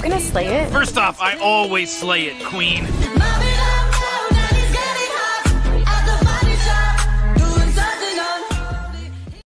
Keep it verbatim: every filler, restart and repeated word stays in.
You gonna slay it? First off, I always slay it, queen.